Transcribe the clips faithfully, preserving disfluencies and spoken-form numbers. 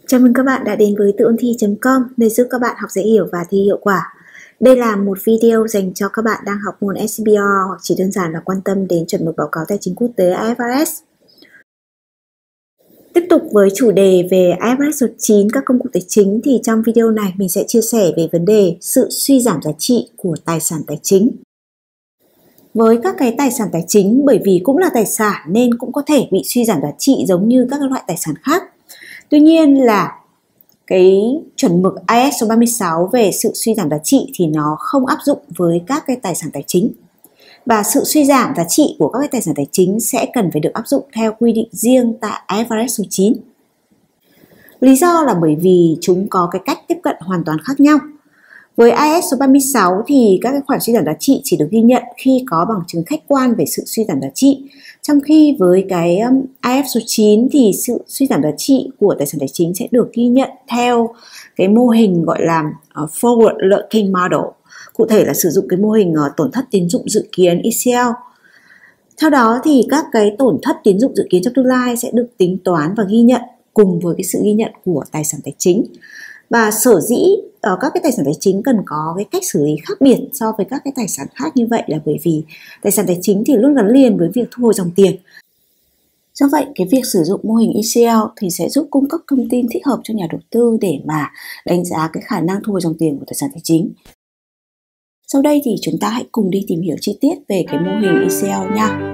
Chào mừng các bạn đã đến với tự ôn thi chấm com, nơi giúp các bạn học dễ hiểu và thi hiệu quả. Đây là một video dành cho các bạn đang học môn ét bê rờ hoặc chỉ đơn giản là quan tâm đến chuẩn mực báo cáo tài chính quốc tế i ép rờ ét. Tiếp tục với chủ đề về i ép rờ ét số chín các công cụ tài chính thì trong video này mình sẽ chia sẻ về vấn đề sự suy giảm giá trị của tài sản tài chính. Với các cái tài sản tài chính, bởi vì cũng là tài sản nên cũng có thể bị suy giảm giá trị giống như các loại tài sản khác. Tuy nhiên là cái chuẩn mực i ét số ba mươi sáu về sự suy giảm giá trị thì nó không áp dụng với các cái tài sản tài chính. Và sự suy giảm giá trị của các cái tài sản tài chính sẽ cần phải được áp dụng theo quy định riêng tại i ép rờ ét số chín. Lý do là bởi vì chúng có cái cách tiếp cận hoàn toàn khác nhau. Với i ét số ba mươi sáu thì các cái khoản suy giảm giá trị chỉ được ghi nhận khi có bằng chứng khách quan về sự suy giảm giá trị. Trong khi với cái i ép số chín thì sự suy giảm giá trị của tài sản tài chính sẽ được ghi nhận theo cái mô hình gọi là uh, Forward Looking Model. Cụ thể là sử dụng cái mô hình uh, tổn thất tín dụng dự kiến e xê lờ. Theo đó thì các cái tổn thất tín dụng dự kiến trong tương lai sẽ được tính toán và ghi nhận cùng với cái sự ghi nhận của tài sản tài chính. Và sở dĩ ở các cái tài sản tài chính cần có cái cách xử lý khác biệt so với các cái tài sản khác như vậy là bởi vì tài sản tài chính thì luôn gắn liền với việc thu hồi dòng tiền. Do vậy, cái việc sử dụng mô hình e xê lờ thì sẽ giúp cung cấp thông tin thích hợp cho nhà đầu tư để mà đánh giá cái khả năng thu hồi dòng tiền của tài sản tài chính. Sau đây thì chúng ta hãy cùng đi tìm hiểu chi tiết về cái mô hình e xê lờ nha.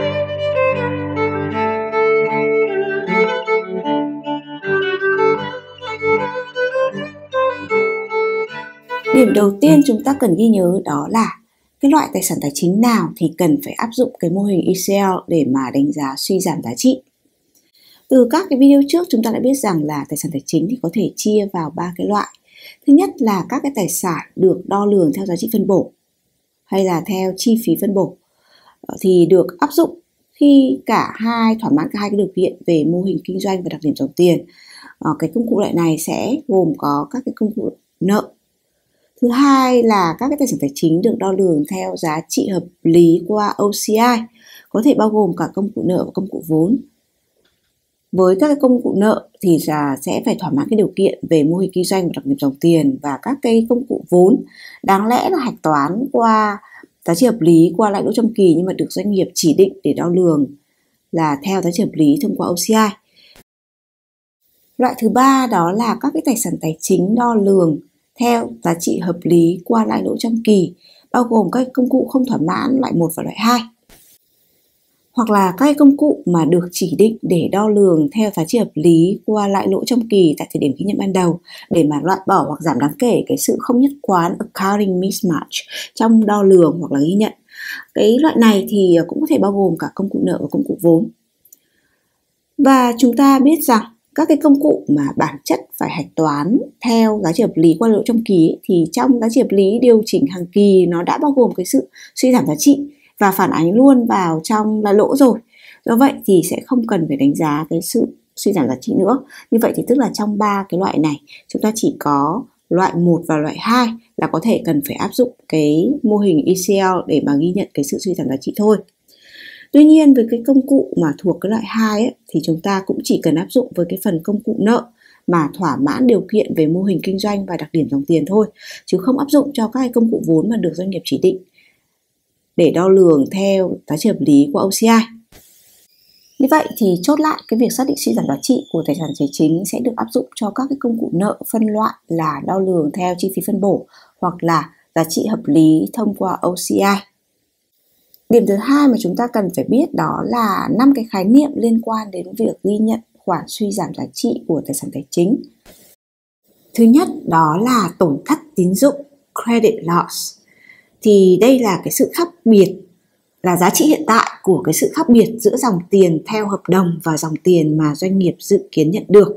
Điểm đầu tiên chúng ta cần ghi nhớ đó là cái loại tài sản tài chính nào thì cần phải áp dụng cái mô hình e xê lờ để mà đánh giá suy giảm giá trị. Từ các cái video trước chúng ta đã biết rằng là tài sản tài chính thì có thể chia vào ba cái loại. Thứ nhất là các cái tài sản được đo lường theo giá trị phân bổ hay là theo chi phí phân bổ thì được áp dụng khi cả hai thỏa mãn cả hai cái điều kiện về mô hình kinh doanh và đặc điểm dòng tiền. Cái công cụ loại này sẽ gồm có các cái công cụ nợ. Thứ hai là các cái tài sản tài chính được đo lường theo giá trị hợp lý qua o xê i, có thể bao gồm cả công cụ nợ và công cụ vốn. Với các cái công cụ nợ thì là sẽ phải thỏa mãn cái điều kiện về mô hình kinh doanh và đặc điểm dòng tiền, và các cái công cụ vốn đáng lẽ là hạch toán qua giá trị hợp lý qua lãi lỗ trong kỳ nhưng mà được doanh nghiệp chỉ định để đo lường là theo giá trị hợp lý thông qua o xê i. Loại thứ ba đó là các cái tài sản tài chính đo lường theo giá trị hợp lý qua lãi lỗ trong kỳ, bao gồm các công cụ không thỏa mãn loại một và loại hai. Hoặc là các công cụ mà được chỉ định để đo lường theo giá trị hợp lý qua lãi lỗ trong kỳ tại thời điểm ghi nhận ban đầu để mà loại bỏ hoặc giảm đáng kể cái sự không nhất quán accounting mismatch trong đo lường hoặc là ghi nhận. Cái loại này thì cũng có thể bao gồm cả công cụ nợ và công cụ vốn. Và chúng ta biết rằng các cái công cụ mà bản chất phải hạch toán theo giá trị hợp lý qua lãi lỗ trong kỳ thì trong giá trị hợp lý điều chỉnh hàng kỳ nó đã bao gồm cái sự suy giảm giá trị và phản ánh luôn vào trong lãi lỗ rồi. Do vậy thì sẽ không cần phải đánh giá cái sự suy giảm giá trị nữa. Như vậy thì tức là trong ba cái loại này chúng ta chỉ có loại một và loại hai là có thể cần phải áp dụng cái mô hình e xê lờ để mà ghi nhận cái sự suy giảm giá trị thôi. Tuy nhiên với cái công cụ mà thuộc cái loại hai ấy, thì chúng ta cũng chỉ cần áp dụng với cái phần công cụ nợ mà thỏa mãn điều kiện về mô hình kinh doanh và đặc điểm dòng tiền thôi, chứ không áp dụng cho các cái công cụ vốn mà được doanh nghiệp chỉ định để đo lường theo giá trị hợp lý của o xê i. Như vậy thì chốt lại cái việc xác định suy giảm giá trị của tài sản tài chính sẽ được áp dụng cho các cái công cụ nợ phân loại là đo lường theo chi phí phân bổ hoặc là giá trị hợp lý thông qua o xê i. Điểm thứ hai mà chúng ta cần phải biết đó là năm cái khái niệm liên quan đến việc ghi nhận khoản suy giảm giá trị của tài sản tài chính. Thứ nhất đó là tổn thất tín dụng, credit loss. Thì đây là cái sự khác biệt, là giá trị hiện tại của cái sự khác biệt giữa dòng tiền theo hợp đồng và dòng tiền mà doanh nghiệp dự kiến nhận được.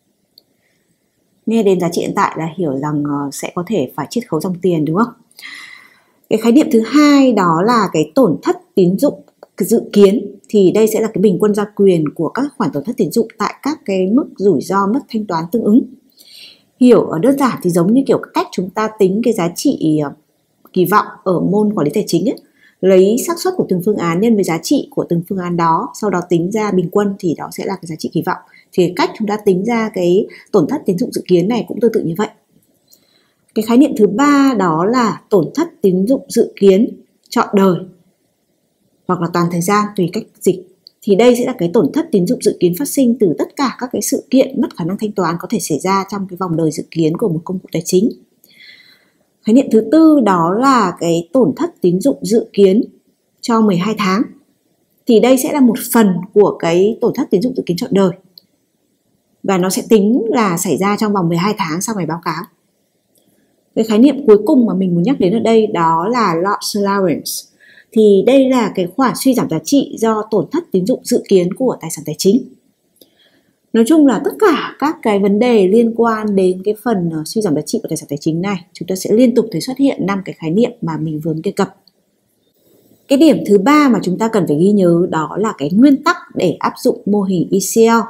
Nghe đến giá trị hiện tại là hiểu rằng sẽ có thể phải chiết khấu dòng tiền đúng không? Cái khái niệm thứ hai đó là cái tổn thất tín dụng dự kiến, thì đây sẽ là cái bình quân gia quyền của các khoản tổn thất tín dụng tại các cái mức rủi ro mất thanh toán tương ứng. Hiểu ở đơn giản thì giống như kiểu cách chúng ta tính cái giá trị kỳ vọng ở môn quản lý tài chính ấy, lấy xác suất của từng phương án nhân với giá trị của từng phương án đó, sau đó tính ra bình quân thì đó sẽ là cái giá trị kỳ vọng. thì cách chúng ta tính ra cái tổn thất tín dụng dự kiến này cũng tương tự như vậy. Cái khái niệm thứ ba đó là tổn thất tín dụng dự kiến trọn đời hoặc là toàn thời gian tùy cách dịch. Thì đây sẽ là cái tổn thất tín dụng dự kiến phát sinh từ tất cả các cái sự kiện mất khả năng thanh toán có thể xảy ra trong cái vòng đời dự kiến của một công cụ tài chính. Khái niệm thứ tư đó là cái tổn thất tín dụng dự kiến cho mười hai tháng. Thì đây sẽ là một phần của cái tổn thất tín dụng dự kiến trọn đời. Và nó sẽ tính là xảy ra trong vòng mười hai tháng sau ngày báo cáo. Cái khái niệm cuối cùng mà mình muốn nhắc đến ở đây đó là loss allowance. Thì đây là cái khoản suy giảm giá trị do tổn thất tín dụng dự kiến của tài sản tài chính. Nói chung là tất cả các cái vấn đề liên quan đến cái phần suy giảm giá trị của tài sản tài chính này, chúng ta sẽ liên tục thấy xuất hiện năm cái khái niệm mà mình vừa đề cập. Cái điểm thứ ba mà chúng ta cần phải ghi nhớ đó là cái nguyên tắc để áp dụng mô hình e xê lờ.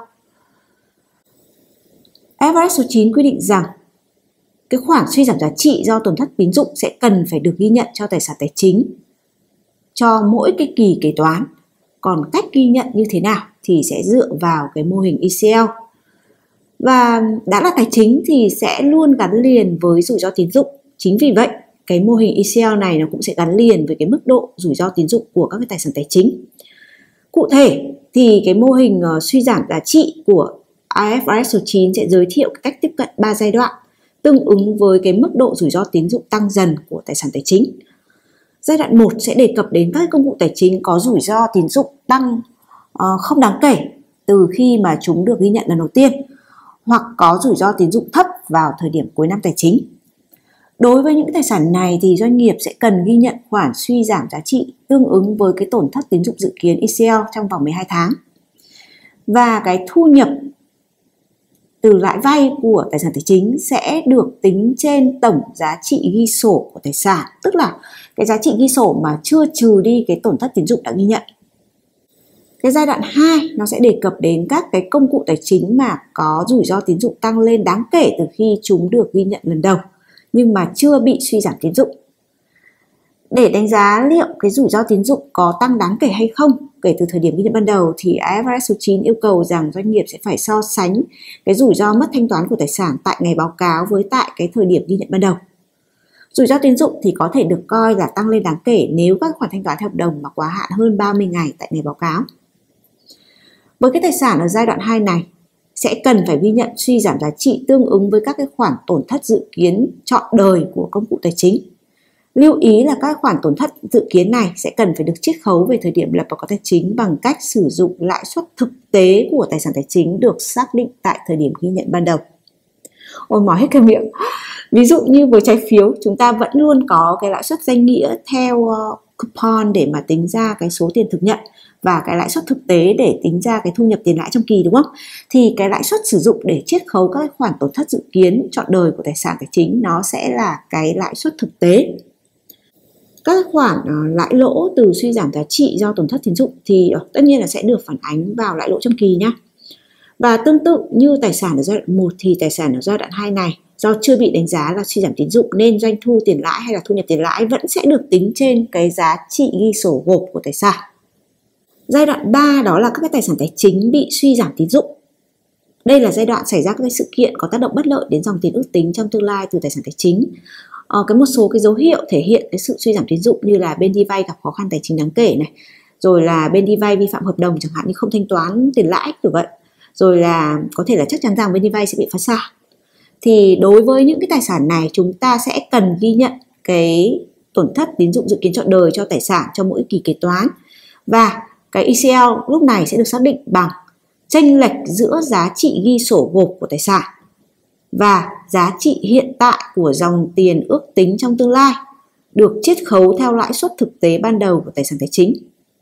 ép rờ ét số chín quy định rằng cái khoản suy giảm giá trị do tổn thất tín dụng sẽ cần phải được ghi nhận cho tài sản tài chính cho mỗi cái kỳ kế toán. Còn cách ghi nhận như thế nào thì sẽ dựa vào cái mô hình e xê lờ. Và đã là tài chính thì sẽ luôn gắn liền với rủi ro tín dụng. Chính vì vậy, cái mô hình e xê lờ này nó cũng sẽ gắn liền với cái mức độ rủi ro tín dụng của các cái tài sản tài chính. Cụ thể thì cái mô hình uh, suy giảm giá trị của i ép rờ ét số chín sẽ giới thiệu cách tiếp cận ba giai đoạn tương ứng với cái mức độ rủi ro tín dụng tăng dần của tài sản tài chính. Giai đoạn một sẽ đề cập đến các công cụ tài chính có rủi ro tín dụng tăng uh, không đáng kể từ khi mà chúng được ghi nhận lần đầu tiên, hoặc có rủi ro tín dụng thấp vào thời điểm cuối năm tài chính. Đối với những tài sản này thì doanh nghiệp sẽ cần ghi nhận khoản suy giảm giá trị tương ứng với cái tổn thất tín dụng dự kiến e xê lờ trong vòng mười hai tháng. Và cái thu nhập từ lãi vay của tài sản tài chính sẽ được tính trên tổng giá trị ghi sổ của tài sản, tức là cái giá trị ghi sổ mà chưa trừ đi cái tổn thất tín dụng đã ghi nhận. Cái giai đoạn hai nó sẽ đề cập đến các cái công cụ tài chính mà có rủi ro tín dụng tăng lên đáng kể từ khi chúng được ghi nhận lần đầu nhưng mà chưa bị suy giảm tín dụng. Để đánh giá liệu cái rủi ro tín dụng có tăng đáng kể hay không kể từ thời điểm ghi nhận ban đầu thì i ép rờ ét số chín yêu cầu rằng doanh nghiệp sẽ phải so sánh cái rủi ro mất thanh toán của tài sản tại ngày báo cáo với tại cái thời điểm ghi nhận ban đầu. Rủi ro tín dụng thì có thể được coi là tăng lên đáng kể nếu các khoản thanh toán theo hợp đồng mà quá hạn hơn ba mươi ngày tại ngày báo cáo. Với cái tài sản ở giai đoạn hai này sẽ cần phải ghi nhận suy giảm giá trị tương ứng với các cái khoản tổn thất dự kiến trọn đời của công cụ tài chính. Lưu ý là các khoản tổn thất dự kiến này sẽ cần phải được chiết khấu về thời điểm lập báo cáo tài chính bằng cách sử dụng lãi suất thực tế của tài sản tài chính được xác định tại thời điểm ghi nhận ban đầu. Ôi nói hết cái miệng. Ví dụ như với trái phiếu, chúng ta vẫn luôn có cái lãi suất danh nghĩa theo coupon để mà tính ra cái số tiền thực nhận và cái lãi suất thực tế để tính ra cái thu nhập tiền lãi trong kỳ, đúng không? Thì cái lãi suất sử dụng để chiết khấu các khoản tổn thất dự kiến trọn đời của tài sản tài chính nó sẽ là cái lãi suất thực tế. Các khoản uh, lãi lỗ từ suy giảm giá trị do tổn thất tín dụng thì uh, tất nhiên là sẽ được phản ánh vào lãi lỗ trong kỳ nhé. Và tương tự như tài sản ở giai đoạn một thì tài sản ở giai đoạn hai này do chưa bị đánh giá là suy giảm tín dụng nên doanh thu tiền lãi hay là thu nhập tiền lãi vẫn sẽ được tính trên cái giá trị ghi sổ gộp của tài sản. Giai đoạn ba đó là các cái tài sản tài chính bị suy giảm tín dụng. Đây là giai đoạn xảy ra các cái sự kiện có tác động bất lợi đến dòng tiền ước tính trong tương lai từ tài sản tài chính. Ờ, cái một số cái dấu hiệu thể hiện cái sự suy giảm tín dụng như là bên đi vay gặp khó khăn tài chính đáng kể này, rồi là bên đi vay vi phạm hợp đồng chẳng hạn như không thanh toán tiền lãi kiểu vậy, rồi là có thể là chắc chắn rằng bên đi vay sẽ bị phá sản. Thì đối với những cái tài sản này chúng ta sẽ cần ghi nhận cái tổn thất tín dụng dự kiến trọn đời cho tài sản cho mỗi kỳ kế toán, và cái e xê lờ lúc này sẽ được xác định bằng chênh lệch giữa giá trị ghi sổ gộp của tài sản và giá trị hiện tại của dòng tiền ước tính trong tương lai được chiết khấu theo lãi suất thực tế ban đầu của tài sản tài chính.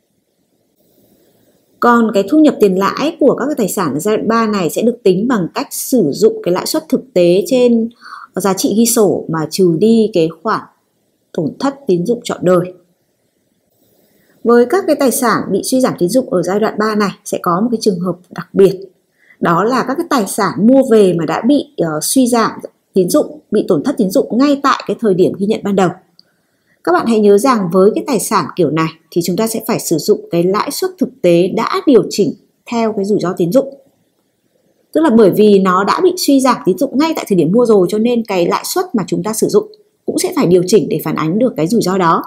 Còn cái thu nhập tiền lãi của các cái tài sản ở giai đoạn ba này sẽ được tính bằng cách sử dụng cái lãi suất thực tế trên giá trị ghi sổ mà trừ đi cái khoản tổn thất tín dụng trọn đời. Với các cái tài sản bị suy giảm tín dụng ở giai đoạn ba này sẽ có một cái trường hợp đặc biệt. Đó là các cái tài sản mua về mà đã bị uh, suy giảm tín dụng, bị tổn thất tín dụng ngay tại cái thời điểm ghi nhận ban đầu. Các bạn hãy nhớ rằng với cái tài sản kiểu này thì chúng ta sẽ phải sử dụng cái lãi suất thực tế đã điều chỉnh theo cái rủi ro tín dụng. Tức là bởi vì nó đã bị suy giảm tín dụng ngay tại thời điểm mua rồi, cho nên cái lãi suất mà chúng ta sử dụng cũng sẽ phải điều chỉnh để phản ánh được cái rủi ro đó.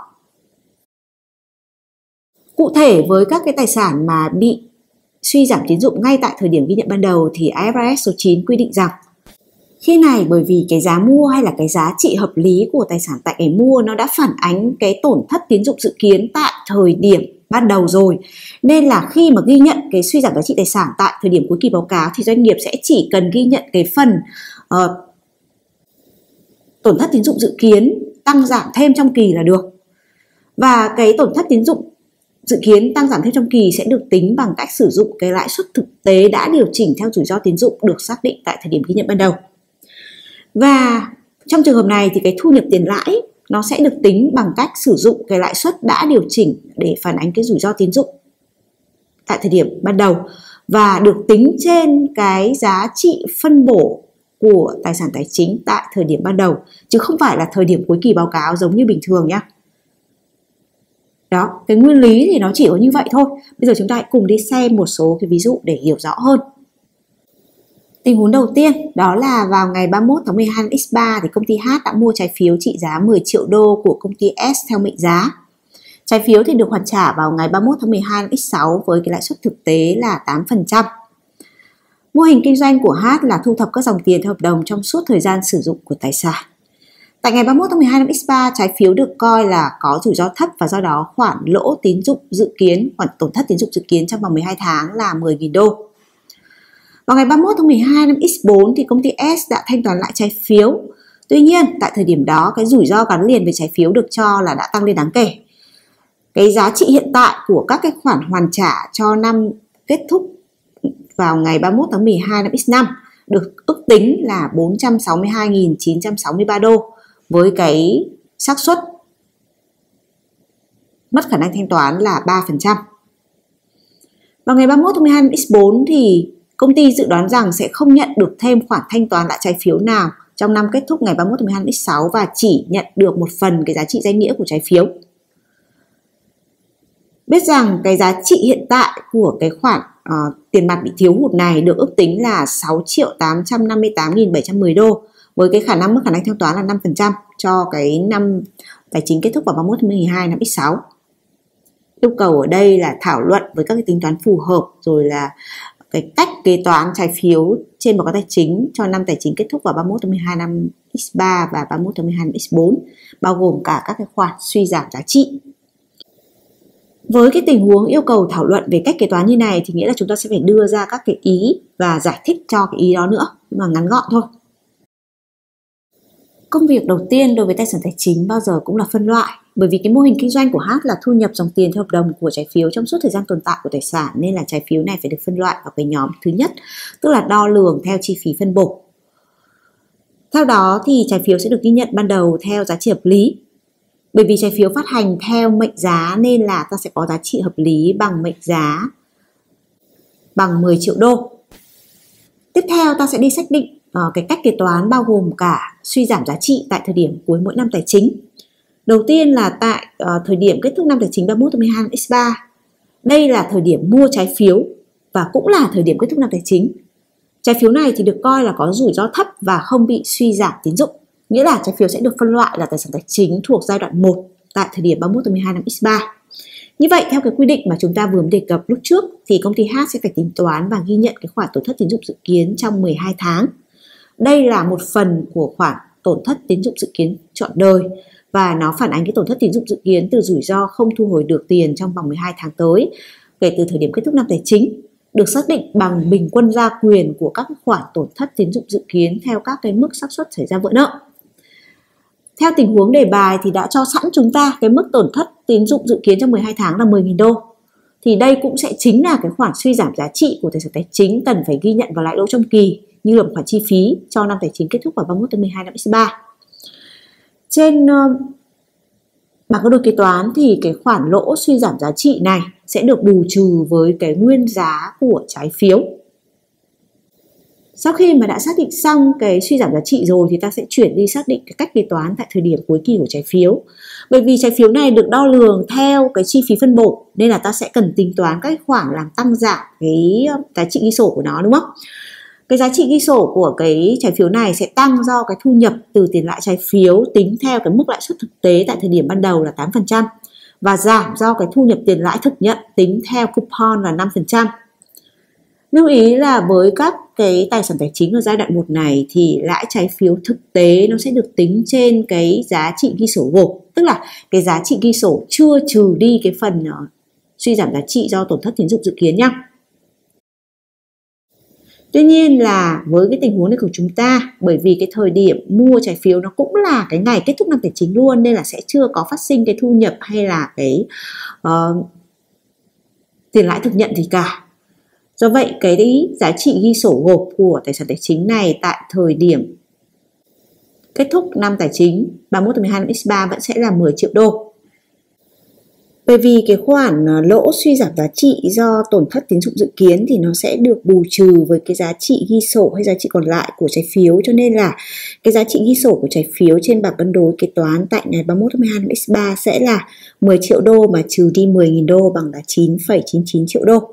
Cụ thể với các cái tài sản mà bị suy giảm tín dụng ngay tại thời điểm ghi nhận ban đầu thì i ép rờ ét số chín quy định rằng khi này bởi vì cái giá mua hay là cái giá trị hợp lý của tài sản tại ngày mua nó đã phản ánh cái tổn thất tín dụng dự kiến tại thời điểm ban đầu rồi, nên là khi mà ghi nhận cái suy giảm giá trị tài sản tại thời điểm cuối kỳ báo cáo thì doanh nghiệp sẽ chỉ cần ghi nhận cái phần uh, tổn thất tín dụng dự kiến tăng giảm thêm trong kỳ là được. Và cái tổn thất tín dụng dự kiến tăng giảm thêm trong kỳ sẽ được tính bằng cách sử dụng cái lãi suất thực tế đã điều chỉnh theo rủi ro tín dụng được xác định tại thời điểm ghi nhận ban đầu. Và trong trường hợp này thì cái thu nhập tiền lãi nó sẽ được tính bằng cách sử dụng cái lãi suất đã điều chỉnh để phản ánh cái rủi ro tín dụng tại thời điểm ban đầu và được tính trên cái giá trị phân bổ của tài sản tài chính tại thời điểm ban đầu, chứ không phải là thời điểm cuối kỳ báo cáo giống như bình thường nhé. Đó, cái nguyên lý thì nó chỉ có như vậy thôi. Bây giờ chúng ta hãy cùng đi xem một số cái ví dụ để hiểu rõ hơn. Tình huống đầu tiên đó là vào ngày ba mươi mốt tháng mười hai năm X ba thì công ty H đã mua trái phiếu trị giá mười triệu đô của công ty S theo mệnh giá. Trái phiếu thì được hoàn trả vào ngày ba mươi mốt tháng mười hai năm X sáu với cái lãi suất thực tế là tám phần trăm. Mô hình kinh doanh của H là thu thập các dòng tiền theo hợp đồng trong suốt thời gian sử dụng của tài sản. Tại ngày ba mươi mốt tháng mười hai năm X ba, trái phiếu được coi là có rủi ro thấp và do đó khoản lỗ tín dụng dự kiến, khoản tổn thất tín dụng dự kiến trong vòng mười hai tháng là mười nghìn đô. Vào ngày ba mươi mốt tháng mười hai năm X bốn thì công ty S đã thanh toán lại trái phiếu. Tuy nhiên, tại thời điểm đó, cái rủi ro gắn liền với trái phiếu được cho là đã tăng lên đáng kể. Cái giá trị hiện tại của các cái khoản hoàn trả cho năm kết thúc vào ngày ba mươi mốt tháng mười hai năm X năm được ước tính là bốn trăm sáu mươi hai nghìn chín trăm sáu mươi ba đô với cái xác suất mất khả năng thanh toán là ba phần trăm. Vào ngày ba mươi mốt tháng mười hai năm X bốn thì công ty dự đoán rằng sẽ không nhận được thêm khoản thanh toán lại trái phiếu nào trong năm kết thúc ngày ba mươi mốt tháng mười hai năm X sáu và chỉ nhận được một phần cái giá trị danh nghĩa của trái phiếu. Biết rằng cái giá trị hiện tại của cái khoản uh, tiền mặt bị thiếu hụt này được ước tính là sáu triệu tám trăm năm mươi tám nghìn bảy trăm mười đô với cái khả năng mất khả năng thanh toán là năm phần trăm cho cái năm tài chính kết thúc vào ba mươi mốt tháng mười hai năm X sáu. Yêu cầu ở đây là thảo luận với các cái tính toán phù hợp rồi là cái cách kế toán trái phiếu trên báo cáo tài chính cho năm tài chính kết thúc vào ba mươi mốt tháng mười hai năm X ba và ba mươi mốt tháng mười hai năm X bốn, bao gồm cả các cái khoản suy giảm giá trị. Với cái tình huống yêu cầu thảo luận về cách kế toán như này thì nghĩa là chúng ta sẽ phải đưa ra các cái ý và giải thích cho cái ý đó nữa, nhưng mà ngắn gọn thôi. Công việc đầu tiên đối với tài sản tài chính bao giờ cũng là phân loại. Bởi vì cái mô hình kinh doanh của H là thu nhập dòng tiền theo hợp đồng của trái phiếu trong suốt thời gian tồn tại của tài sản, nên là trái phiếu này phải được phân loại vào cái nhóm thứ nhất, tức là đo lường theo chi phí phân bổ. Theo đó thì trái phiếu sẽ được ghi nhận ban đầu theo giá trị hợp lý. Bởi vì trái phiếu phát hành theo mệnh giá nên là ta sẽ có giá trị hợp lý bằng mệnh giá bằng mười triệu đô. Tiếp theo ta sẽ đi xác định uh, cái cách kế toán bao gồm cả suy giảm giá trị tại thời điểm cuối mỗi năm tài chính. Đầu tiên là tại uh, thời điểm kết thúc năm tài chính ba mươi mốt tháng mười hai năm X ba. Đây là thời điểm mua trái phiếu và cũng là thời điểm kết thúc năm tài chính. Trái phiếu này thì được coi là có rủi ro thấp và không bị suy giảm tín dụng. Nghĩa là trái phiếu sẽ được phân loại là tài sản tài chính thuộc giai đoạn một tại thời điểm ba mươi mốt tháng mười hai năm X ba. Như vậy theo cái quy định mà chúng ta vừa mới đề cập lúc trước thì công ty H sẽ phải tính toán và ghi nhận cái khoản tổn thất tín dụng dự kiến trong mười hai tháng. Đây là một phần của khoản tổn thất tín dụng dự kiến trọn đời và nó phản ánh cái tổn thất tín dụng dự kiến từ rủi ro không thu hồi được tiền trong vòng mười hai tháng tới kể từ thời điểm kết thúc năm tài chính, được xác định bằng bình quân gia quyền của các khoản tổn thất tín dụng dự kiến theo các cái mức xác suất xảy ra vỡ nợ. Theo tình huống đề bài thì đã cho sẵn chúng ta cái mức tổn thất tín dụng dự kiến trong mười hai tháng là mười nghìn đô. Thì đây cũng sẽ chính là cái khoản suy giảm giá trị của tài sản tài chính cần phải ghi nhận vào lãi lỗ trong kỳ như là một khoản chi phí cho năm tài chính kết thúc vào ba mươi mốt tháng mười hai năm X ba. Trên uh, bảng cân đối kế toán thì cái khoản lỗ suy giảm giá trị này sẽ được bù trừ với cái nguyên giá của trái phiếu. Sau khi mà đã xác định xong cái suy giảm giá trị rồi thì ta sẽ chuyển đi xác định cái cách kế toán tại thời điểm cuối kỳ của trái phiếu. Bởi vì trái phiếu này được đo lường theo cái chi phí phân bổ nên là ta sẽ cần tính toán các khoản làm tăng giảm cái giá trị ghi sổ của nó, đúng không? Cái giá trị ghi sổ của cái trái phiếu này sẽ tăng do cái thu nhập từ tiền lãi trái phiếu tính theo cái mức lãi suất thực tế tại thời điểm ban đầu là tám phần trăm và giảm do cái thu nhập tiền lãi thực nhận tính theo coupon là năm phần trăm. Lưu ý là với các cái tài sản tài chính ở giai đoạn một này thì lãi trái phiếu thực tế nó sẽ được tính trên cái giá trị ghi sổ gộp, tức là cái giá trị ghi sổ chưa trừ đi cái phần uh, suy giảm giá trị do tổn thất tín dụng dự kiến nhé. Tuy nhiên là với cái tình huống này của chúng ta, bởi vì cái thời điểm mua trái phiếu nó cũng là cái ngày kết thúc năm tài chính luôn, nên là sẽ chưa có phát sinh cái thu nhập hay là cái uh, tiền lãi thực nhận gì cả. Do vậy cái giá trị ghi sổ gộp của tài sản tài chính này tại thời điểm kết thúc năm tài chính ba mươi mốt tháng mười hai năm x ba vẫn sẽ là mười triệu đô. Bởi vì cái khoản lỗ suy giảm giá trị do tổn thất tín dụng dự kiến thì nó sẽ được bù trừ với cái giá trị ghi sổ hay giá trị còn lại của trái phiếu, cho nên là cái giá trị ghi sổ của trái phiếu trên bảng cân đối kế toán tại ngày ba mươi mốt tháng mười hai năm x ba sẽ là mười triệu đô mà trừ đi mười nghìn đô bằng là chín phẩy chín chín triệu đô.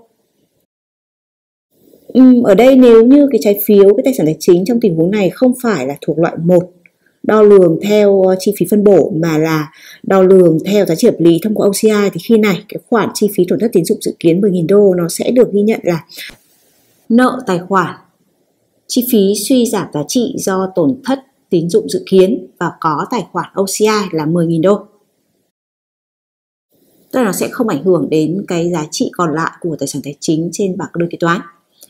Ừ, ở đây nếu như cái trái phiếu, cái tài sản tài chính trong tình huống này không phải là thuộc loại một đo lường theo chi phí phân bổ mà là đo lường theo giá trị hợp lý thông qua o xê i thì khi này cái khoản chi phí tổn thất tín dụng dự kiến mười nghìn đô nó sẽ được ghi nhận là nợ tài khoản chi phí suy giảm giá trị do tổn thất tín dụng dự kiến và có tài khoản o xê i là mười nghìn đô. Tức là nó sẽ không ảnh hưởng đến cái giá trị còn lại của tài sản tài chính trên bảng cân đối kế toán.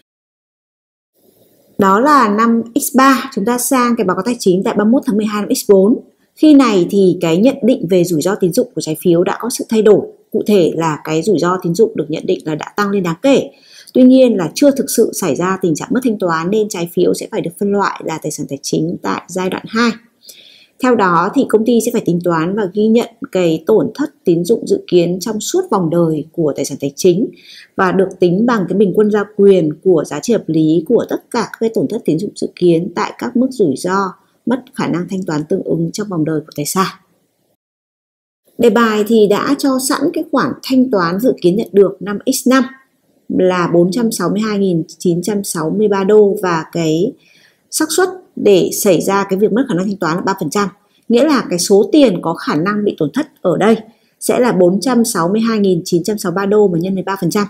Đó là năm x ba, chúng ta sang cái báo cáo tài chính tại ba mươi mốt tháng mười hai năm x bốn. Khi này thì cái nhận định về rủi ro tín dụng của trái phiếu đã có sự thay đổi. Cụ thể là cái rủi ro tín dụng được nhận định là đã tăng lên đáng kể. Tuy nhiên là chưa thực sự xảy ra tình trạng mất thanh toán nên trái phiếu sẽ phải được phân loại là tài sản tài chính tại giai đoạn hai. Theo đó thì công ty sẽ phải tính toán và ghi nhận cái tổn thất tín dụng dự kiến trong suốt vòng đời của tài sản tài chính và được tính bằng cái bình quân gia quyền của giá trị hợp lý của tất cả các cái tổn thất tín dụng dự kiến tại các mức rủi ro mất khả năng thanh toán tương ứng trong vòng đời của tài sản. Đề bài thì đã cho sẵn cái khoản thanh toán dự kiến nhận được năm x năm là bốn trăm sáu mươi hai nghìn chín trăm sáu mươi ba đô và cái xác suất để xảy ra cái việc mất khả năng thanh toán là ba phần trăm. Nghĩa là cái số tiền có khả năng bị tổn thất ở đây sẽ là bốn trăm sáu mươi hai nghìn chín trăm sáu mươi ba đô mà nhân với ba phần trăm.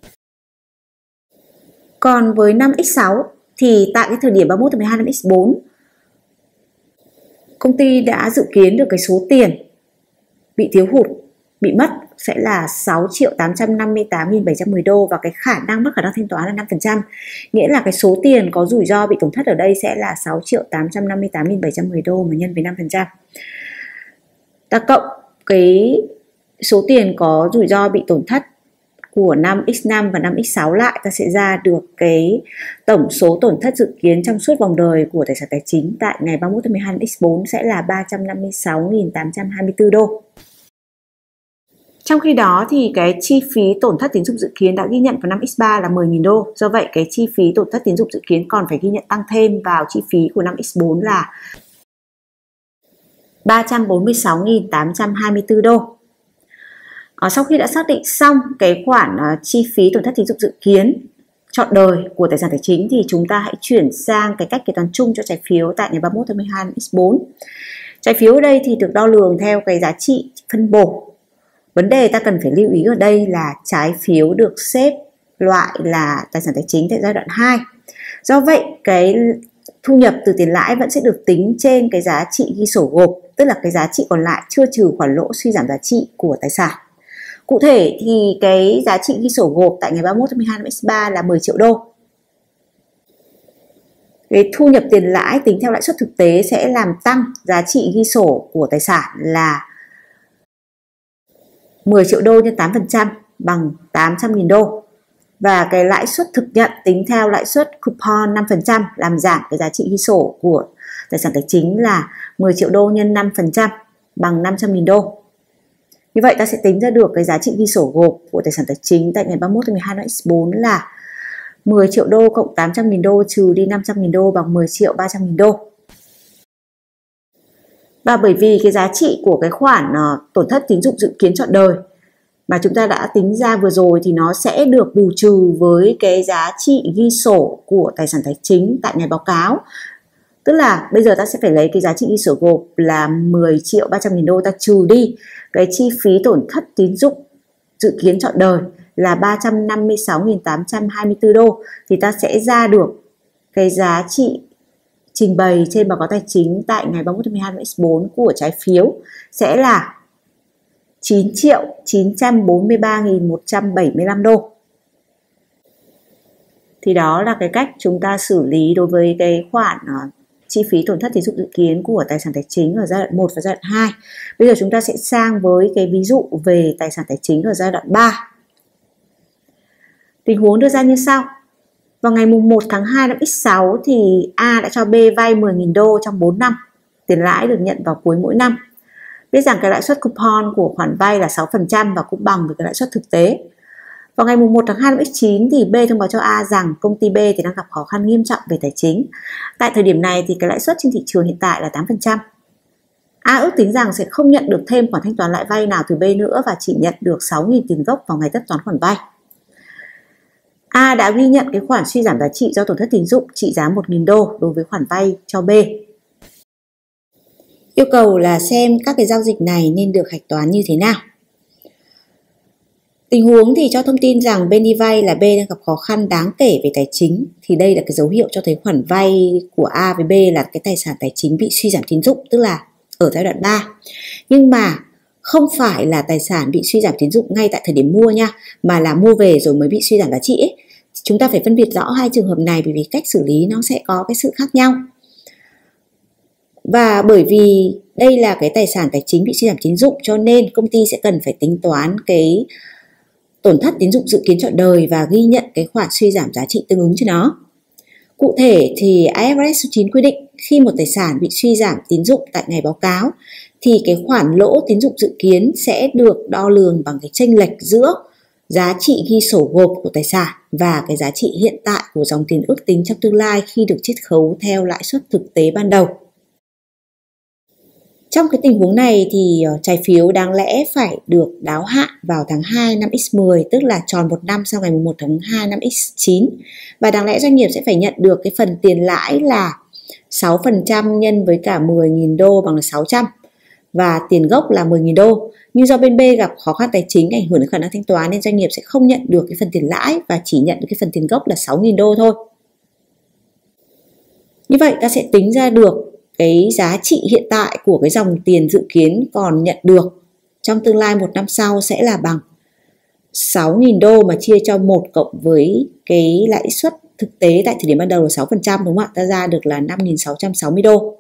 Còn với năm x sáu thì tại cái thời điểm ba mươi mốt tháng mười hai năm x bốn, công ty đã dự kiến được cái số tiền bị thiếu hụt, bị mất sẽ là sáu triệu tám trăm năm mươi tám nghìn bảy trăm mười đô và cái khả năng mất khả năng thanh toán là năm phần trăm. Nghĩa là cái số tiền có rủi ro bị tổn thất ở đây sẽ là sáu triệu tám trăm năm mươi tám nghìn bảy trăm mười đô mà nhân với năm phần trăm. Ta cộng cái số tiền có rủi ro bị tổn thất của năm x năm và năm x sáu lại, ta sẽ ra được cái tổng số tổn thất dự kiến trong suốt vòng đời của tài sản tài chính tại ngày ba mươi mốt tháng mười hai năm x bốn sẽ là ba trăm năm mươi sáu nghìn tám trăm hai mươi tư đô. Trong khi đó thì cái chi phí tổn thất tín dụng dự kiến đã ghi nhận vào năm x ba là mười nghìn đô. Do vậy cái chi phí tổn thất tín dụng dự kiến còn phải ghi nhận tăng thêm vào chi phí của năm x bốn là ba trăm bốn mươi sáu nghìn tám trăm hai mươi tư đô. À, sau khi đã xác định xong cái khoản uh, chi phí tổn thất tín dụng dự kiến trọn đời của tài sản tài chính thì chúng ta hãy chuyển sang cái cách kế toán chung cho trái phiếu tại ngày ba mươi mốt tháng mười hai năm x bốn. Trái phiếu ở đây thì được đo lường theo cái giá trị phân bổ. Vấn đề ta cần phải lưu ý ở đây là trái phiếu được xếp loại là tài sản tài chính tại giai đoạn hai. Do vậy cái thu nhập từ tiền lãi vẫn sẽ được tính trên cái giá trị ghi sổ gộp, tức là cái giá trị còn lại chưa trừ khoản lỗ suy giảm giá trị của tài sản. Cụ thể thì cái giá trị ghi sổ gộp tại ngày ba mươi mốt tháng mười hai năm x ba là mười triệu đô. Cái thu nhập tiền lãi tính theo lãi suất thực tế sẽ làm tăng giá trị ghi sổ của tài sản là mười triệu đô nhân tám phần trăm bằng tám trăm nghìn đô. Và cái lãi suất thực nhận tính theo lãi suất coupon năm phần trăm làm giảm cái giá trị ghi sổ của tài sản tài chính là mười triệu đô nhân năm phần trăm bằng năm trăm nghìn đô. Như vậy ta sẽ tính ra được cái giá trị ghi sổ gộp của tài sản tài chính tại ngày ba mươi mốt tháng mười hai năm x bốn là mười triệu đô cộng tám trăm nghìn đô trừ đi năm trăm nghìn đô bằng mười triệu ba trăm nghìn đô. Và bởi vì cái giá trị của cái khoản uh, tổn thất tín dụng dự kiến trọn đời mà chúng ta đã tính ra vừa rồi thì nó sẽ được bù trừ với cái giá trị ghi sổ của tài sản tài chính tại ngày báo cáo. Tức là bây giờ ta sẽ phải lấy cái giá trị ghi sổ gộp là mười triệu ba trăm nghìn đô, ta trừ đi cái chi phí tổn thất tín dụng dự kiến trọn đời là ba trăm năm mươi sáu nghìn tám trăm hai mươi tư đô, thì ta sẽ ra được cái giá trị trình bày trên báo cáo tài chính tại ngày ba mươi mốt tháng mười hai năm X bốn của trái phiếu sẽ là chín triệu chín trăm bốn mươi ba nghìn một trăm bảy mươi lăm đô. Thì đó là cái cách chúng ta xử lý đối với cái khoản uh, chi phí tổn thất tín dụng dự kiến của tài sản tài chính ở giai đoạn một và giai đoạn hai. Bây giờ chúng ta sẽ sang với cái ví dụ về tài sản tài chính ở giai đoạn ba. Tình huống đưa ra như sau. Vào ngày một tháng hai năm X sáu thì A đã cho B vay mười nghìn đô trong bốn năm. Tiền lãi được nhận vào cuối mỗi năm. Biết rằng cái lãi suất coupon của khoản vay là sáu phần trăm và cũng bằng với cái lãi suất thực tế. Vào ngày một tháng hai năm X chín thì B thông báo cho A rằng công ty B thì đang gặp khó khăn nghiêm trọng về tài chính. Tại thời điểm này thì cái lãi suất trên thị trường hiện tại là tám phần trăm. A ước tính rằng sẽ không nhận được thêm khoản thanh toán lãi vay nào từ B nữa và chỉ nhận được sáu nghìn tiền gốc vào ngày tất toán khoản vay. A đã ghi nhận cái khoản suy giảm giá trị do tổn thất tín dụng trị giá một nghìn đô đối với khoản vay cho B. Yêu cầu là xem các cái giao dịch này nên được hạch toán như thế nào. Tình huống thì cho thông tin rằng bên đi vay là B đang gặp khó khăn đáng kể về tài chính, thì đây là cái dấu hiệu cho thấy khoản vay của A với B là cái tài sản tài chính bị suy giảm tín dụng, tức là ở giai đoạn ba. Nhưng mà không phải là tài sản bị suy giảm tín dụng ngay tại thời điểm mua nha, mà là mua về rồi mới bị suy giảm giá trị ấy. Chúng ta phải phân biệt rõ hai trường hợp này bởi vì cách xử lý nó sẽ có cái sự khác nhau. Và bởi vì đây là cái tài sản tài chính bị suy giảm tín dụng cho nên công ty sẽ cần phải tính toán cái tổn thất tín dụng dự kiến trọn đời và ghi nhận cái khoản suy giảm giá trị tương ứng cho nó. Cụ thể thì I F R S số chín quy định khi một tài sản bị suy giảm tín dụng tại ngày báo cáo thì cái khoản lỗ tín dụng dự kiến sẽ được đo lường bằng cái chênh lệch giữa giá trị ghi sổ gộp của tài sản và cái giá trị hiện tại của dòng tiền ước tính trong tương lai khi được chiết khấu theo lãi suất thực tế ban đầu. Trong cái tình huống này thì trái phiếu đáng lẽ phải được đáo hạn vào tháng hai năm X mười, tức là tròn một năm sau ngày một tháng hai năm X chín. Và đáng lẽ doanh nghiệp sẽ phải nhận được cái phần tiền lãi là sáu phần trăm nhân với cả mười nghìn đô bằng là sáu trăm. Và tiền gốc là mười nghìn đô. Nhưng do bên B gặp khó khăn tài chính ảnh hưởng đến khả năng thanh toán nên doanh nghiệp sẽ không nhận được cái phần tiền lãi và chỉ nhận được cái phần tiền gốc là sáu nghìn đô thôi. Như vậy ta sẽ tính ra được cái giá trị hiện tại của cái dòng tiền dự kiến còn nhận được trong tương lai một năm sau sẽ là bằng sáu nghìn đô mà chia cho một cộng với cái lãi suất thực tế tại thời điểm ban đầu là sáu phần trăm, đúng không ạ? Ta ra được là năm nghìn sáu trăm sáu mươi đô.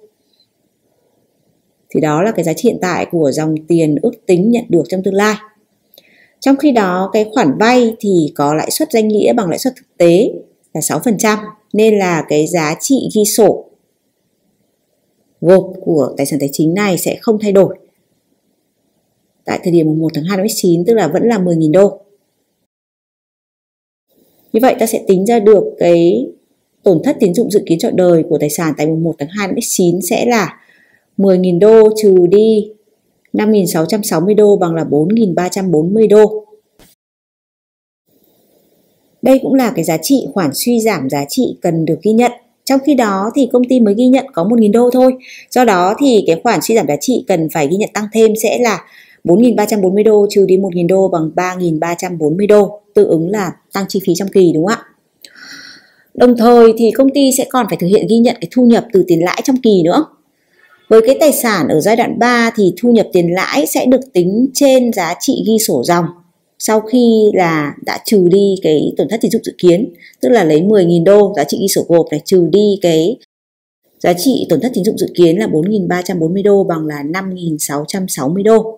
Thì đó là cái giá trị hiện tại của dòng tiền ước tính nhận được trong tương lai. Trong khi đó cái khoản vay thì có lãi suất danh nghĩa bằng lãi suất thực tế là sáu phần trăm nên là cái giá trị ghi sổ gộp của tài sản tài chính này sẽ không thay đổi tại thời điểm một tháng hai năm X chín, tức là vẫn là mười nghìn đô. Như vậy ta sẽ tính ra được cái tổn thất tín dụng dự kiến trọn đời của tài sản tại một tháng hai năm X chín sẽ là mười nghìn đô trừ đi năm nghìn sáu trăm sáu mươi đô bằng là bốn nghìn ba trăm bốn mươi đô. Đây cũng là cái giá trị khoản suy giảm giá trị cần được ghi nhận. Trong khi đó thì công ty mới ghi nhận có một nghìn đô thôi. Do đó thì cái khoản suy giảm giá trị cần phải ghi nhận tăng thêm sẽ là bốn nghìn ba trăm bốn mươi đô trừ đi một nghìn đô bằng ba nghìn ba trăm bốn mươi đô, tương ứng là tăng chi phí trong kỳ, đúng không ạ? Đồng thời thì công ty sẽ còn phải thực hiện ghi nhận cái thu nhập từ tiền lãi trong kỳ nữa. Với cái tài sản ở giai đoạn ba thì thu nhập tiền lãi sẽ được tính trên giá trị ghi sổ dòng sau khi là đã trừ đi cái tổn thất tín dụng dự kiến, tức là lấy mười nghìn đô giá trị ghi sổ gộp này trừ đi cái giá trị tổn thất tín dụng dự kiến là bốn nghìn ba trăm bốn mươi đô bằng là năm nghìn sáu trăm sáu mươi đô.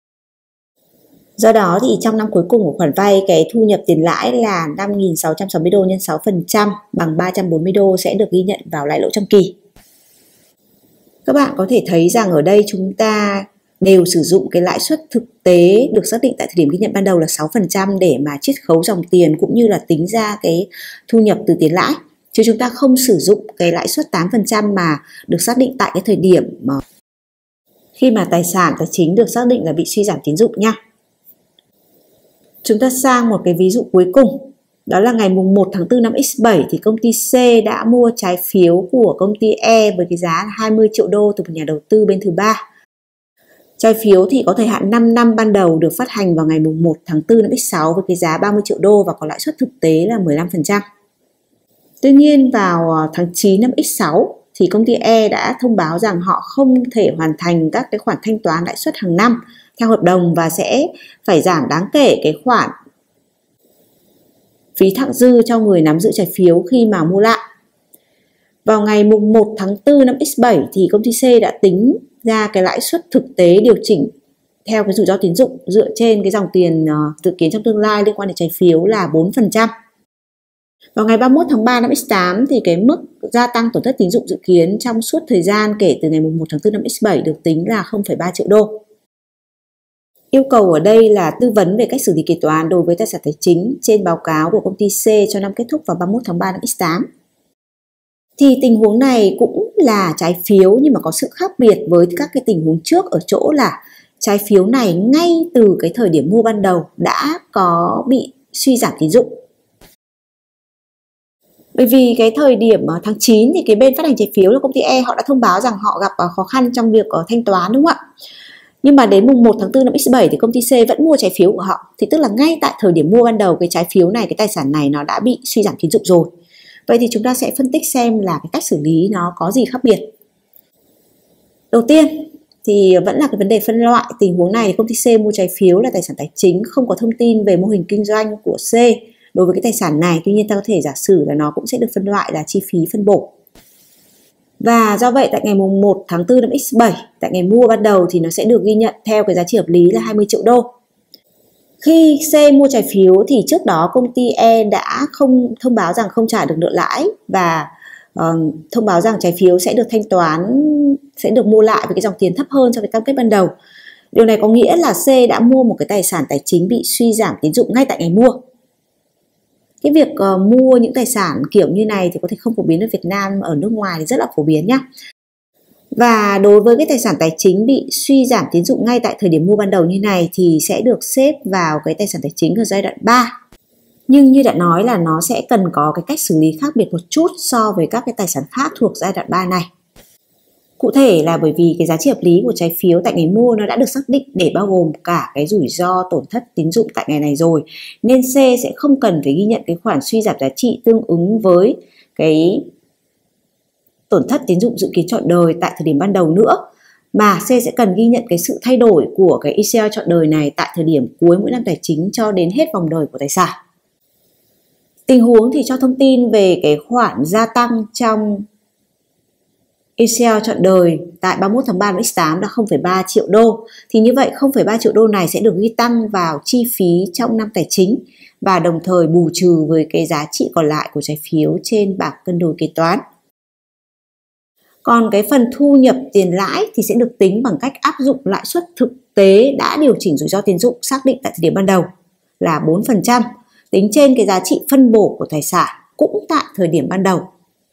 Do đó thì trong năm cuối cùng của khoản vay cái thu nhập tiền lãi là năm nghìn sáu trăm sáu mươi đô nhân sáu phần trăm bằng ba trăm bốn mươi đô sẽ được ghi nhận vào lãi lỗ trong kỳ. Các bạn có thể thấy rằng ở đây chúng ta đều sử dụng cái lãi suất thực tế được xác định tại thời điểm ghi nhận ban đầu là sáu phần trăm để mà chiết khấu dòng tiền cũng như là tính ra cái thu nhập từ tiền lãi. Chứ chúng ta không sử dụng cái lãi suất tám phần trăm mà được xác định tại cái thời điểm mà khi mà tài sản tài chính được xác định là bị suy giảm tín dụng nha. Chúng ta sang một cái ví dụ cuối cùng. Đó là ngày mùng một tháng tư năm X bảy thì công ty C đã mua trái phiếu của công ty E với cái giá hai mươi triệu đô từ một nhà đầu tư bên thứ ba. Trái phiếu thì có thời hạn năm năm ban đầu, được phát hành vào ngày mùng một tháng tư năm X sáu với cái giá ba mươi triệu đô và có lãi suất thực tế là mười lăm phần trăm. Tuy nhiên vào tháng chín năm X sáu thì công ty E đã thông báo rằng họ không thể hoàn thành các cái khoản thanh toán lãi suất hàng năm theo hợp đồng và sẽ phải giảm đáng kể cái khoản phí thặng dư cho người nắm giữ trái phiếu khi mà mua lại. Vào ngày mùng một tháng tư năm X bảy thì công ty C đã tính ra cái lãi suất thực tế điều chỉnh theo cái rủi ro tín dụng dựa trên cái dòng tiền dự kiến trong tương lai liên quan đến trái phiếu là bốn phần trăm. Vào ngày ba mươi mốt tháng ba năm X tám thì cái mức gia tăng tổn thất tín dụng dự kiến trong suốt thời gian kể từ ngày mùng một tháng tư năm X bảy được tính là không phẩy ba triệu đô. Yêu cầu ở đây là tư vấn về cách xử lý kế toán đối với tài sản tài chính trên báo cáo của công ty C cho năm kết thúc vào ba mươi mốt tháng ba năm X tám. Thì tình huống này cũng là trái phiếu nhưng mà có sự khác biệt với các cái tình huống trước ở chỗ là trái phiếu này ngay từ cái thời điểm mua ban đầu đã có bị suy giảm tín dụng. Bởi vì cái thời điểm tháng chín thì cái bên phát hành trái phiếu là công ty E họ đã thông báo rằng họ gặp khó khăn trong việc thanh toán, đúng không ạ? Nhưng mà đến mùng một tháng tư năm X bảy thì công ty C vẫn mua trái phiếu của họ. Thì tức là ngay tại thời điểm mua ban đầu cái trái phiếu này, cái tài sản này nó đã bị suy giảm tín dụng rồi. Vậy thì chúng ta sẽ phân tích xem là cái cách xử lý nó có gì khác biệt. Đầu tiên thì vẫn là cái vấn đề phân loại. Tình huống này thì công ty C mua trái phiếu là tài sản tài chính, không có thông tin về mô hình kinh doanh của C đối với cái tài sản này. Tuy nhiên ta có thể giả sử là nó cũng sẽ được phân loại là chi phí phân bổ. Và do vậy tại ngày mùng một tháng tư năm X bảy, tại ngày mua ban đầu thì nó sẽ được ghi nhận theo cái giá trị hợp lý là hai mươi triệu đô. Khi C mua trái phiếu thì trước đó công ty E đã không thông báo rằng không trả được nợ lãi và uh, thông báo rằng trái phiếu sẽ được thanh toán, sẽ được mua lại với cái dòng tiền thấp hơn so với cam kết ban đầu. Điều này có nghĩa là C đã mua một cái tài sản tài chính bị suy giảm tín dụng ngay tại ngày mua. Cái việc uh, mua những tài sản kiểu như này thì có thể không phổ biến ở Việt Nam, ở nước ngoài thì rất là phổ biến nhá. Và đối với cái tài sản tài chính bị suy giảm tín dụng ngay tại thời điểm mua ban đầu như này thì sẽ được xếp vào cái tài sản tài chính ở giai đoạn ba. Nhưng như đã nói là nó sẽ cần có cái cách xử lý khác biệt một chút so với các cái tài sản khác thuộc giai đoạn ba này. Cụ thể là bởi vì cái giá trị hợp lý của trái phiếu tại ngày mua nó đã được xác định để bao gồm cả cái rủi ro tổn thất tín dụng tại ngày này rồi, nên C sẽ không cần phải ghi nhận cái khoản suy giảm giá trị tương ứng với cái tổn thất tín dụng dự kiến trọn đời tại thời điểm ban đầu nữa, mà C sẽ cần ghi nhận cái sự thay đổi của cái E C L trọn đời này tại thời điểm cuối mỗi năm tài chính cho đến hết vòng đời của tài sản. Tình huống thì cho thông tin về cái khoản gia tăng trong E C L trọn đời tại ba mươi mốt tháng ba năm X tám là không phẩy ba triệu đô. Thì như vậy không phẩy ba triệu đô này sẽ được ghi tăng vào chi phí trong năm tài chính và đồng thời bù trừ với cái giá trị còn lại của trái phiếu trên bảng cân đối kế toán. Còn cái phần thu nhập tiền lãi thì sẽ được tính bằng cách áp dụng lãi suất thực tế đã điều chỉnh rủi ro tín dụng xác định tại thời điểm ban đầu là bốn phần trăm, tính trên cái giá trị phân bổ của tài sản cũng tại thời điểm ban đầu.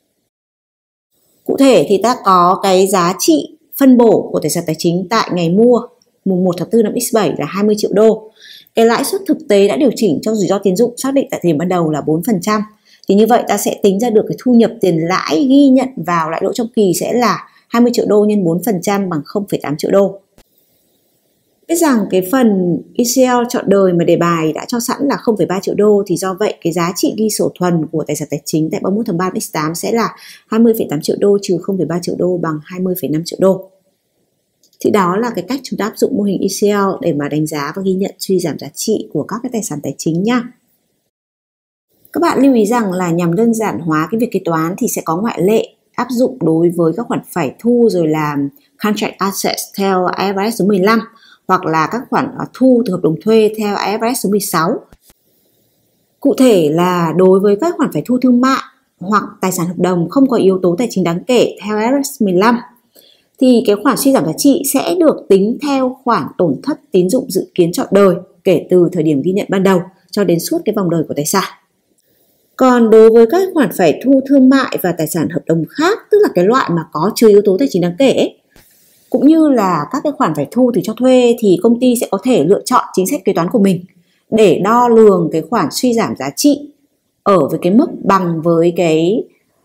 Cụ thể thì ta có cái giá trị phân bổ của tài sản tài chính tại ngày mua mùng một tháng tư năm X bảy là hai mươi triệu đô. Cái lãi suất thực tế đã điều chỉnh cho rủi ro tín dụng xác định tại thời điểm ban đầu là bốn phần trăm. Thì như vậy ta sẽ tính ra được cái thu nhập tiền lãi ghi nhận vào lãi lỗ trong kỳ sẽ là hai mươi triệu đô nhân bốn phần trăm bằng không phẩy tám triệu đô. Biết rằng cái phần E C L trọn đời mà đề bài đã cho sẵn là không phẩy ba triệu đô, thì do vậy cái giá trị ghi sổ thuần của tài sản tài chính tại ba mươi mốt tháng ba năm X tám sẽ là hai mươi phẩy tám triệu đô trừ không phẩy ba triệu đô bằng hai mươi phẩy năm triệu đô. Thì đó là cái cách chúng ta áp dụng mô hình E C L để mà đánh giá và ghi nhận suy giảm giá trị của các cái tài sản tài chính nha. Các bạn lưu ý rằng là nhằm đơn giản hóa cái việc kế toán thì sẽ có ngoại lệ áp dụng đối với các khoản phải thu rồi là contract assets theo I F R S số mười lăm hoặc là các khoản thu từ hợp đồng thuê theo I F R S số mười sáu. Cụ thể là đối với các khoản phải thu thương mại hoặc tài sản hợp đồng không có yếu tố tài chính đáng kể theo I F R S mười lăm thì cái khoản suy giảm giá trị sẽ được tính theo khoản tổn thất tín dụng dự kiến trọn đời kể từ thời điểm ghi nhận ban đầu cho đến suốt cái vòng đời của tài sản. Còn đối với các khoản phải thu thương mại và tài sản hợp đồng khác, tức là cái loại mà có chứa yếu tố tài chính đáng kể ấy, cũng như là các cái khoản phải thu từ cho thuê, thì công ty sẽ có thể lựa chọn chính sách kế toán của mình. để đo lường cái khoản suy giảm giá trị ở với cái mức bằng với cái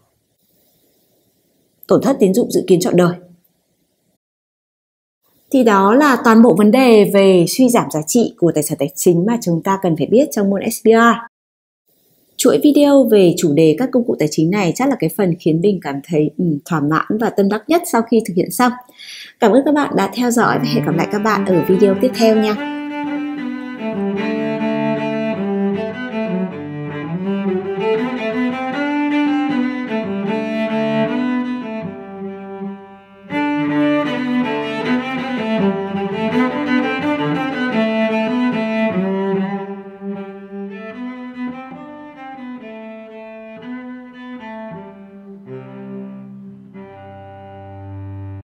tổn thất tín dụng dự kiến trọn đời. Thì đó là toàn bộ vấn đề về suy giảm giá trị của tài sản tài chính mà chúng ta cần phải biết trong môn ét bê rờ. Chuỗi video về chủ đề các công cụ tài chính này chắc là cái phần khiến mình cảm thấy um, thỏa mãn và tâm đắc nhất sau khi thực hiện xong. Cảm ơn các bạn đã theo dõi và hẹn gặp lại các bạn ở video tiếp theo nha.